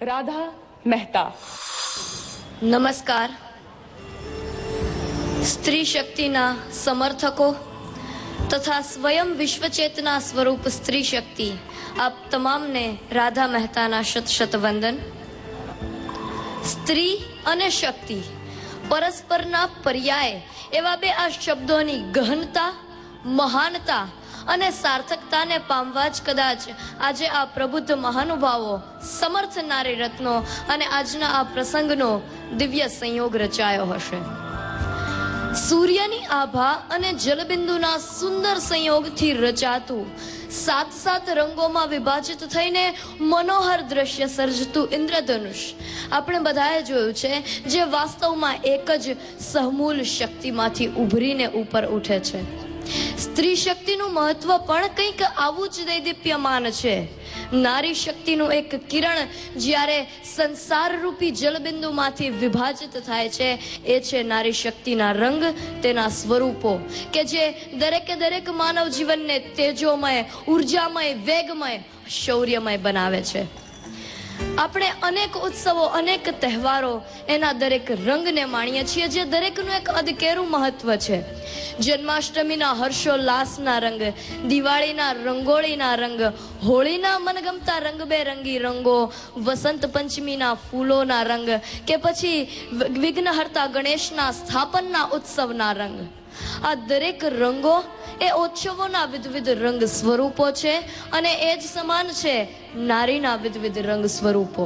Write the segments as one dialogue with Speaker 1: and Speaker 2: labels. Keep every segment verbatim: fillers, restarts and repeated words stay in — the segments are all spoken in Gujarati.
Speaker 1: राधा मेहता।
Speaker 2: नमस्कार। स्त्री शक्तिना समर्थको तथा स्वयं विश्वचेतना स्वरूप स्त्री शक्ति आप तमाम ने राधा मेहताना शत शत वंदन। स्त्री अने शक्ति परस्पરના પર્યાય એવા બે આ શબ્દોની ગહનતા, મહાનતા અને સાર્થકતાને પામવા જ કદાચ આજે આ પ્રબુદ્ધ મહાનુભાવો, સમર્થ નારી રત્નો અને આજના આ પ્રસંગનો દિવ્ય સંયોગ રચાયો હશે। સૂર્યની આભા અને જલબિંદુના સુંદર સંયોગથી રચાતું સાત સાત રંગોમાં વિભાજિત થઈને મનોહર દ્રશ્ય સર્જતું ઇન્દ્રધનુષ આપણે બધાએ જોયું છે, જે વાસ્તવમાં એક જ સહમૂલ શક્તિમાંથી ઉભરીને ઉપર ઉઠે છે। સ્ત્રી શક્તિનું મહત્વ પણ કંઈક આવું જ દૈદીપ્યમાન છે। નારી શક્તિનું એક કિરણ જ્યારે સંસાર રૂપી જલબિંદુમાંથી વિભાજિત થાય છે, એ છે નારી શક્તિના રંગ, તેના સ્વરૂપો કે જે દરેકે દરેક માનવ જીવનને તેજોમય, ઉર્જામય, વેગમય, શૌર્યમય બનાવે છે। આપણે અનેક ઉત્સવો, અનેક તહેવારો, એના દરેક રંગને માણીએ છીએ, જે દરેકનું એક અદકેરું મહત્વ છે। જન્માષ્ટમીના હર્ષોલ્લાસના રંગ, દિવાળીના રંગોળીના રંગ, હોળીના મનગમતા રંગબેરંગી રંગો, વસંત પંચમીના ફૂલોના રંગ કે પછી વિઘ્નહર્તા ગણેશના સ્થાપનના ઉત્સવના રંગ, આ દરેક રંગો એ ઉત્સવોના વિવિધ રંગ સ્વરૂપો છે અને એ જ સમાન છે નારીના વિવિધ રંગ સ્વરૂપો।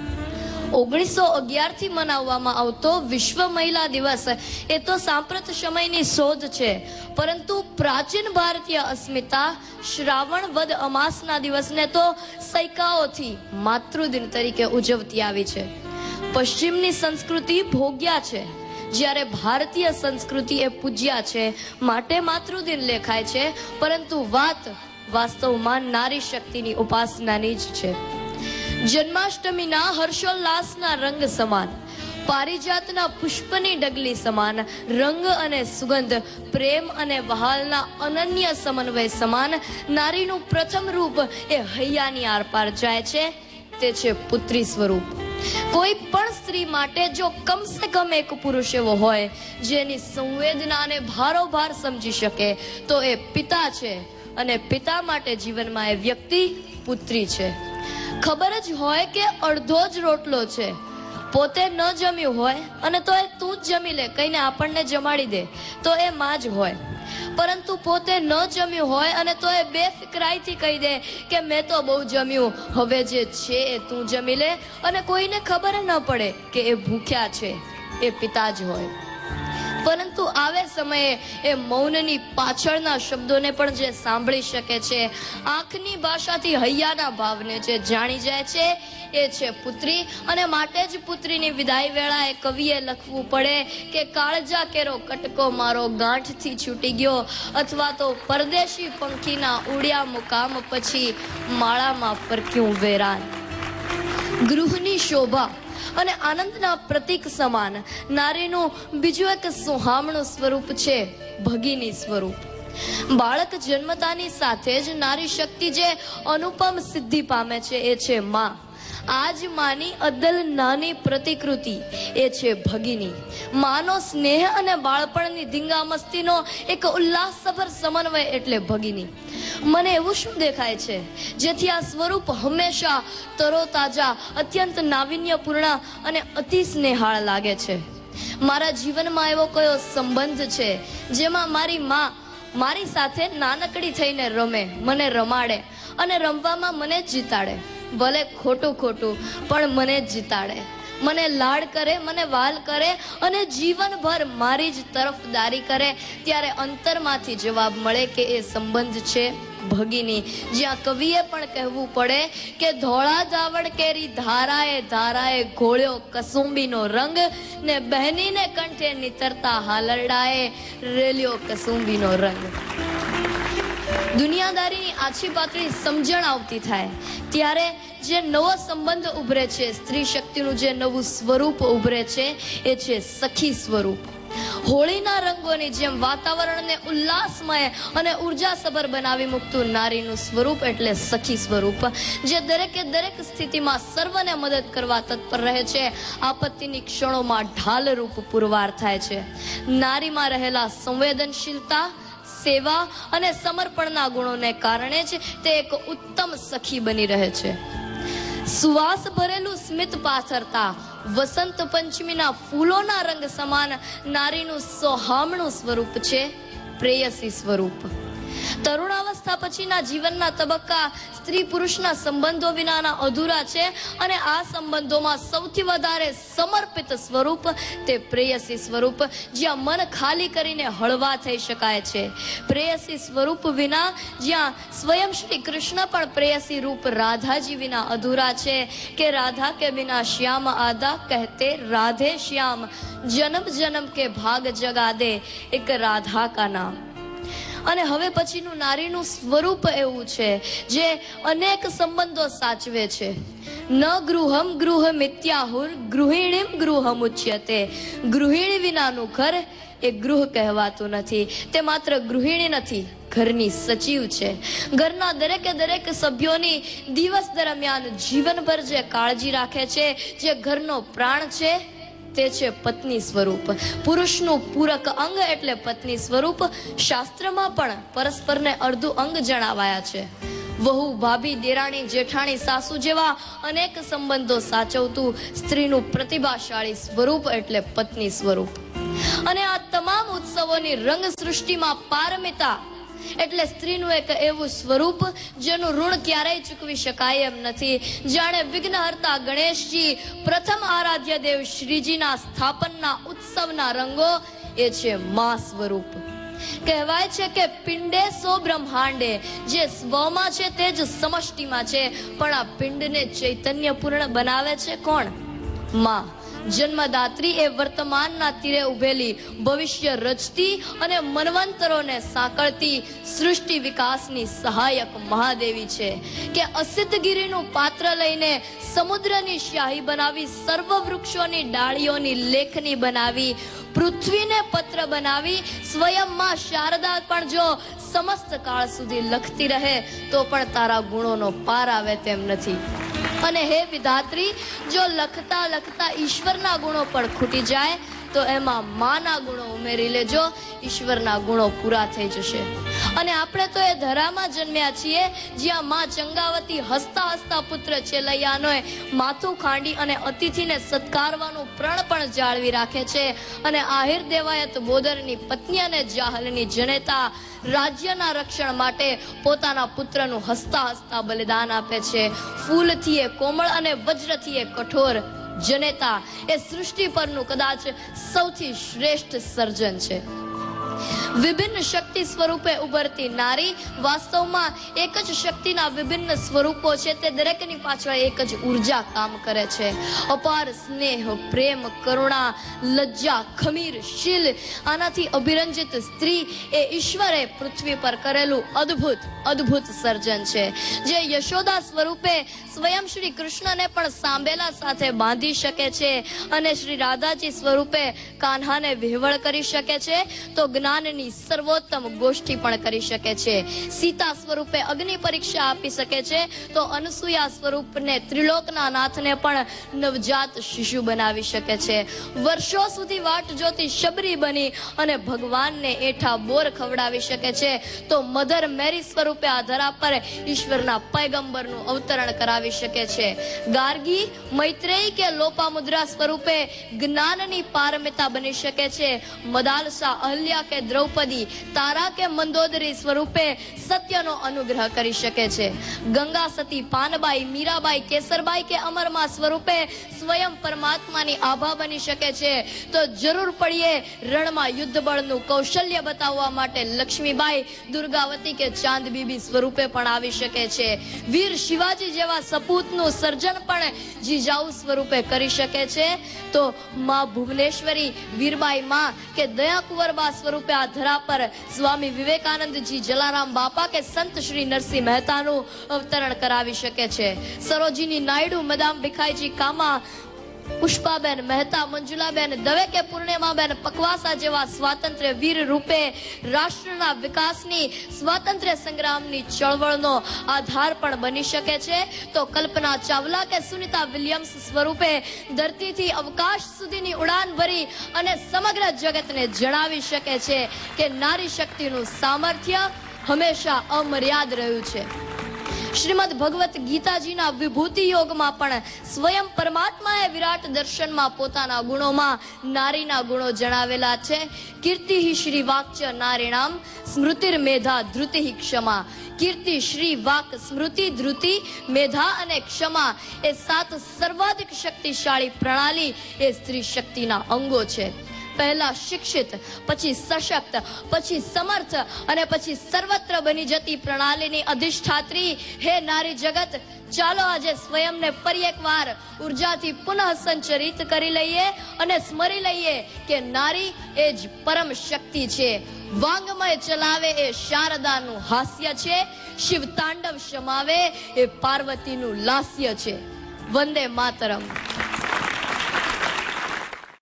Speaker 2: ઓગણીસો અગિયાર થી મનાવવામાં આવતો વિશ્વ મહિલા દિવસ એ તો સાંપ્રત સમયની શોધ છે, પરંતુ પ્રાચીન ભારતીય અસ્મિતા શ્રાવણ વદ અમાસના દિવસને તો સૈકાઓથી માતૃદિન તરીકે ઉજવતી આવી છે। પશ્ચિમની સંસ્કૃતિ ભોગ્યા છે, જ્યારે ભારતીય સંસ્કૃતિ એ પૂજ્યા છે, માટે માતૃદિન લેખાય છે, પરંતુ વાત વાસ્તવમાં નારી શક્તિની ઉપાસનાની જ છે। જન્માષ્ટમીના હર્ષોલ્લાસના રંગ સમાન, પારિજાતના પુષ્પની ડગલી સમાન, રંગ અને સુગંધ, પ્રેમ અને વહાલના અનન્ય સમન્વય સમાન નારીનું પ્રથમ રૂપ એ હૈયાની આરપાર જાય છે, તે છે પુત્રી સ્વરૂપ। કોઈ પણ સ્ત્રી માટે જો કમસે કમ એક પુરુષ એવો હોય જેની સંવેદનાને ભારોભાર સમજી શકે તો એ પિતા છે, અને પિતા માટે જીવનમાં એ વ્યક્તિ પુત્રી છે। ખબર જ હોય કે અડધો જ રોટલો છે, પોતે ન જમ્યું હોય અને તો એ તું જ જમી લે કહીને આપણને જમાડી દે તો એ માં જ હોય, પરંતુ પોતે ન જમ્યું હોય અને તો એ બેફિકરાઈથી કહી દે કે મેં તો બહુ જમ્યું, હવે જે છે એ તું જમી લે, અને કોઈને ખબર ન પડે કે એ ભૂખ્યા છે, એ પિતા જ હોય। પરંતુ આવે સમયે એ મૌનની પાછળના શબ્દોને પણ જે સાંભળી શકે છે, આંખની ભાષાથી હૈયાના ભાવને જે જાણી જાય છે, એ છે પુત્રી। અને માટે જ પુત્રીની વિદાય વેળાએ કવિએ લખવું પડે કે કાળજા કેરો કટકો મારો ગાંઠથી છૂટી ગયો, અથવા તો પરદેશી પંખીના ઉડ્યા મુકામ પછી માળામાં ફરક્યું વેરાન। ગૃહની શોભા અને આનંદના પ્રતીક સમાન નારીનું બીજું એક સુહામણું સ્વરૂપ છે ભગિની સ્વરૂપ। બાળક જન્મતાની સાથે જ નારી શક્તિ જે અનુપમ સિદ્ધિ પામે છે, એ છે માં। આજ માની અદ્દલ નાની પ્રતિકૃતિ એ છે ભગિની। માનો સ્નેહ અને બાળપણની ધીંગામસ્તીનો એક ઉલ્લાસભર સમન્વય એટલે ભગિની। મને એવું શું દેખાય છે જેથી આ સ્વરૂપ હંમેશા તરોતાજા, અત્યંત નાવીન્યપૂર્ણ અને અતિ સ્નેહાળ લાગે છે? મારા જીવનમાં એવો કયો સંબંધ છે જેમાં મારી માં મારી સાથે નાનકડી થઈને રમે, મને રમાડે અને રમવામાં મને જ જીતાડે, ભલે ખોટું ખોટું પણ મને જ જીતાડે, મને લાડ કરે, મને વાલ કરે અને જીવનભર મારી જ તરફદારી કરે? ત્યારે અંતરમાંથી જવાબ મળે કે એ સંબંધ છે ભગિની। જ્યાં કવિએ પણ કહેવું પડે કે ધોળા ધાવડ કેરી ધારાએ ધારાએ ઘોળ્યો કસુંબીનો રંગ, ને બહેનીને કંઠે નીતરતા હાલરડાએ રેલ્યો કસુંબીનો રંગ। દુનિયાદારીની આછી પાતળી સમજણ આવતી થાય ત્યારે જે નવો સંબંધ ઉભરે છે, સ્ત્રી શક્તિનું જે નવું સ્વરૂપ ઉભરે છે, એ છે સખી સ્વરૂપ। હોળીના રંગોની જેમ વાતાવરણને ઉલ્લાસમય અને ઉર્જાસભર બનાવી મૂકતું નારીનું સ્વરૂપ એટલે સખી સ્વરૂપ, જે દરેકે દરેક સ્થિતિમાં સર્વને મદદ કરવા તત્પર રહે છે, આપત્તિની ક્ષણોમાં ઢાલરૂપ પુરવાર થાય છે. નારીમાં રહેલા સંવેદનશીલતા, સેવા અને સમર્પણના ગુણોને કારણે જ તે એક ઉત્તમ સખી બની રહે છે. સુવાસ ભરેલું સ્મિત પાથરતા વસંત પંચમીના ફૂલોના રંગ સમાન નારીનું સોહામણું સ્વરૂપ છે પ્રેયસી સ્વરૂપ. તરુણાવસ્થા પછીના જીવનના તબક્કા સ્ત્રી પુરુષના સંબંધો વિનાના અધૂરા છે, અને આ સંબંધોમાં સૌથી વધારે સમર્પિત સ્વરૂપ તે પ્રેયસી સ્વરૂપ, જ્યાં મન ખાલી કરીને હળવા થઈ શકાય છે. પ્રેયસી સ્વરૂપ વિના જ્યાં સ્વયં શ્રી કૃષ્ણ પણ પ્રેયસી રૂપ રાધાજી વિના અધૂરા છે, કે રાધા કે બિના શ્યામ આદા કહેતે રાધે શ્યામ, જન્મ જન્મ કે ભાગ જગા દે એક રાધા કા નામ. અને હવે પછીનું નારીનું સ્વરૂપ એવું છે જે અનેક સંબંધો સાચવે છે. ન ગૃહમ ગૃહ મિત્યાહુર ગૃહિણીમ ગૃહમ ઉચ્યતે. ગૃહિણી વિનાનું ઘર એ ગૃહ કહેવાતું નથી. તે માત્ર ગૃહિણી નથી, ઘરની સચિવ છે. ઘરના દરેકે દરેક સભ્યોની દિવસ દરમિયાન જીવનભર જે કાળજી રાખે છે, જે ઘરનો પ્રાણ છે, તે છે પત્ની સ્વરૂપ. પુરુષનું પૂરક અંગ એટલે પત્ની સ્વરૂપ. શાસ્ત્રમાં પણ પરસ્પરને અર્ધું અંગ જણાવાયા છે. વહુ, ભાભી, દેરાણી, જેઠાણી, સાસુ જેવા અનેક સંબંધો સાચવતું સ્ત્રીનું પ્રતિભાશાળી સ્વરૂપ એટલે પત્ની સ્વરૂપ. અને આ તમામ ઉત્સવોની રંગ સૃષ્ટિમાં પારમિતા એટલે સ્ત્રીનું એક એવું સ્વરૂપ જેનું ઋણ ક્યારેય ચૂકવી શકાય એમ નથી. જાણે વિઘ્નહર્તા ગણેશજી પ્રથમ આરાધ્ય દેવ શ્રીજીના સ્થાપનના ઉત્સવના રંગો એ છે મા સ્વરૂપ. કહેવાય છે કે પિંડે સો બ્રહ્માંડે, જે સ્વમાં છે તે જ સમષ્ટિમાં છે, પણ આ પિંડને ચૈતન્યપૂર્ણ બનાવે છે કોણ? મા. જન્મદાત્રી એ વર્તમાનના તીરે ઉભેલી, ભવિષ્ય રચતી અને મનવંતરોને સાંકળતી સૃષ્ટિ વિકાસની સહાયક મહાદેવી છે. કે અસિદ્ધગીરીનું પાત્ર લઈને સમુદ્રની શાહી બનાવી, સર્વ વૃક્ષોની ડાળીઓની લેખની બનાવી, પૃથ્વીને પત્ર બનાવી, સ્વયં માં શારદા પણ જો સમસ્ત કાળ સુધી લખતી રહે તો પણ તારા ગુણોનો પાર આવે તેમ નથી. અને હે વિધાત્રી, જો લખતા લખતા ઈશ્વરના ગુણો પણ ખૂટી જાય તો એમાં માના ગુણો ઉમેરી લેજો, ઈશ્વરના ગુણો પૂરા થઈ જશે. અને આપણે તો એ ધરામાં જન્મ્યા છીએ જ્યાં માં ચંગાવતી હસતા હસતા પુત્ર ચેલૈયાનો માથું ખાંડી અને અતિથિને સત્કારવાનું પ્રણ પણ જાળવી રાખે છે. અને આહિર દેવાયત બોદરની પત્ની અને જાહલની જનેતા રાજ્યના રક્ષણ માટે પોતાના પુત્રનું હસતા હસતા બલિદાન આપે છે. ફૂલથી એ કોમળ અને વજ્રથી એ કઠોર જનેતા એ સૃષ્ટિ પરનું કદાચ સૌથી શ્રેષ્ઠ સર્જન છે. વિભિન્ન શક્તિ સ્વરૂપે ઉભરતી નારી વાસ્તવમાં એક જ શક્તિના વિભિન્ન સ્વરૂપો છે. તે દરેકની પાછળ એક જ ઉર્જા કામ કરે છે. અપાર સ્નેહ, પ્રેમ, કરુણા, લજ્જા, ખમીર, શીલ, આનાથી અભિરંજિત સ્ત્રી એ ઈશ્વરે પૃથ્વી પર કરેલું અદ્ભુત અદ્ભુત સર્જન છે, જે યશોદા સ્વરૂપે સ્વયં શ્રી કૃષ્ણને પણ સાંભેલા સાથે બાંધી શકે છે, અને શ્રી રાધાજી સ્વરૂપે કાન્હાને વિહવળ કરી શકે છે, તો જ્ઞાનની સર્વોત્તમ ગોષ્ઠી પણ કરી શકે છે. સીતા સ્વરૂપે અગ્નિ પરીક્ષા આપી શકે છે, તો અનસુયા સ્વરૂપને ત્રિલોકના નાથને પણ નવજાત શિશુ બનાવી શકે છે. વર્ષો સુધી વાટ જોતી શબરી બની અને ભગવાનને એઠા બોર ખવડાવી શકે છે, તો મધર મેરી સ્વરૂપે આ ધરા પર ઈશ્વરના પૈગંબરનું અવતરણ કરાવી શકે છે. ગાર્ગી, મૈત્રેયી કે લોપામુદ્રા સ્વરૂપે જ્ઞાનની પારમિતા બની શકે છે. મદાલસા, અહલ્યા કે દ્રૌપદી, તારા કે મંદોદરી સ્વરૂપે સત્યનો અનુગ્રહ કરી શકે છે. ગંગા સતી, પાનબાઈ, મીરાબાઈ, કેસરબાઈ કે અમરમા સ્વરૂપે સ્વયં પરમાત્માની આભા બની શકે છે. તો જરૂર પડીએ રણમાં યુદ્ધ બળનું કૌશલ્ય બતાવવા માટે લક્ષ્મીબાઈ, દુર્ગાવતી કે ચાંદ બીબી સ્વરૂપે પણ આવી શકે છે. વીર શિવાજી જેવા સપૂતનું સર્જન પણ જીજાઉ સ્વરૂપે કરી શકે છે. તો માં ભુવનેશ્વરી, વીરબાઈ માં કે દયા કુંવરબા સ્વરૂપે આ ધરા પર સ્વામી વિવેકાનંદજી, જલારામ બાપા કે સંત શ્રી નરસિંહ મહેતાનું અવતરણ કરાવી શકે છે. સરોજીની નાયડુ, મદામ ભીખાઈજી કામા, પુષ્પાબેન મહેતા, મંજુલાબેન દવે કે પૂર્ણિમાબેન પકવાસા જેવા સ્વાતંત્ર્ય વીર રૂપે રાષ્ટ્રના વિકાસની, સ્વાતંત્ર્ય સંગ્રામની ચળવળનો આધાર પણ બની શકે છે, તો કલ્પના ચાવલા કે સુનિતા વિલિયમ્સ સ્વરૂપે ધરતીથી અવકાશ સુધીની ઉડાન ભરી અને સમગ્ર જગતને જણાવી શકે છે કે નારી શક્તિનું સામર્થ્ય હંમેશા અમર્યાદ રહ્યું છે. શ્રીમદ ભગવત ગીતાજીના વિભૂતિ યોગમાં પણ સ્વયં પરમાત્માએ વિરાટ દર્શનમાં પોતાના ગુણોમાં નારીના ગુણો જણાવેલા છે. કીર્તિ શ્રી વાક્ય નારીણામ સ્મૃતિર મેધા ધૃતિ ક્ષમા. કીર્તિ, શ્રી, વાક, સ્મૃતિ, ધૃતિ, મેધા અને ક્ષમા એ સાત સર્વાધિક શક્તિશાળી પ્રણાલી એ સ્ત્રી શક્તિના અંગો છે. પહેલા શિક્ષિત, પછી સશક્ત, પછી સમર્થ અને પછી સર્વત્ર બની જતી પ્રણાલીની અધિષ્ઠાત્રી હે નારી જગત, ચાલો આજે સ્વયંને ફરી એકવાર ઉર્જાથી પુનઃ સંચરિત કરી લઈએ અને સ્મરી લઈએ કે નારી એ જ પરમ શક્તિ છે. વાંગમય ચલાવે એ શારદાનું હાસ્ય છે, શિવ તાંડવ શમાવે એ પાર્વતીનું લાસ્ય છે. વંદે માતરમ.